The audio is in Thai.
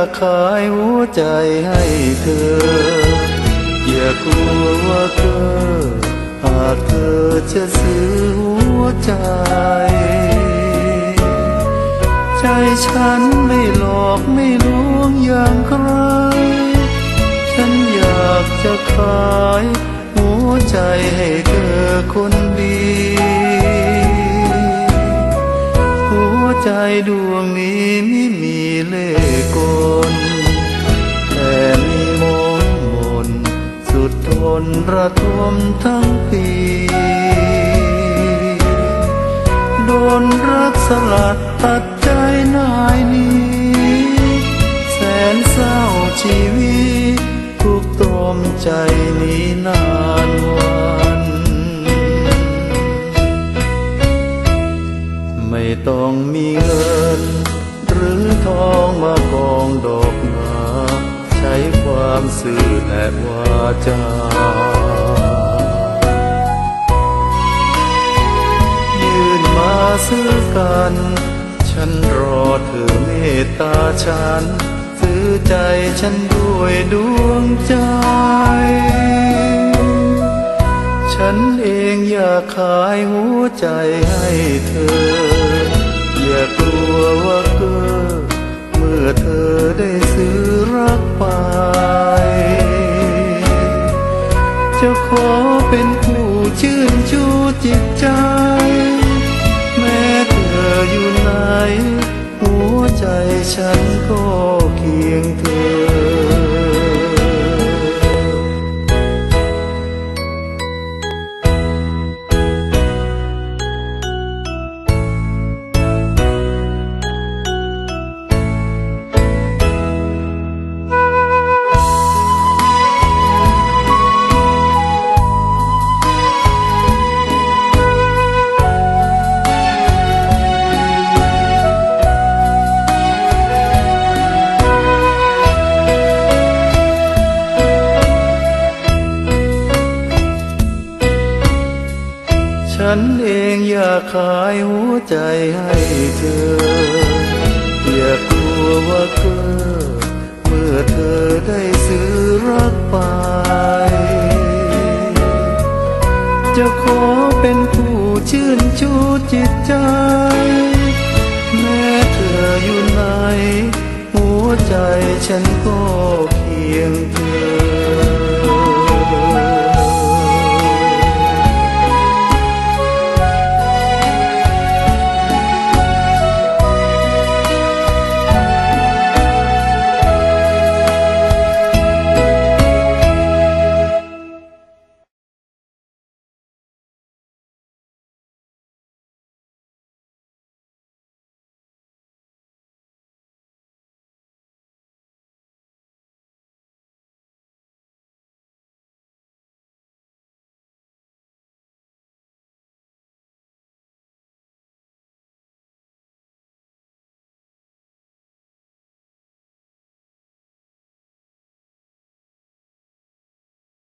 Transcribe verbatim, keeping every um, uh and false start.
ขายหัวใจให้เธออย่ากลัวว่าเธอหากเธอจะซื้อหัวใจใจฉันไม่หลอกไม่ลวงอย่างใครฉันอยากจะขายหัวใจให้เธอคนดีหัวใจดวงนี้ไม่มีเล่ห์กลแต่มีมนต์มนต์สุดทนระทมทั้งปีโดนรักสลัดตัดใจนายนี้แสนเศร้าชีวิตทุกตรมใจนี้นานวันไม่ต้องมีเงินหรือทองมากองดอกหนาใช้ความซื่อและวาจายื่นมาซื้อกันฉันรอเธอเมตตาฉันซื้อใจฉันด้วยดวงใจฉันเองอยากขายหัวใจให้เธออย่ากลัวว่าเกิดเมื่อเธอได้ซื้อรักไปจะขอเป็นผู้ชื่นชูจิตใจแม้เธออยู่ไหนหัวใจฉันก็เคียงเธอฉันเองอยากขายหัวใจให้เธออย่ากลัวว่าเกิดเมื่อเธอได้ซื้อรักไปจะขอเป็นผู้ชื่นชูจิตใจแม้เธออยู่ไหนหัวใจฉันก็เคียงเธอ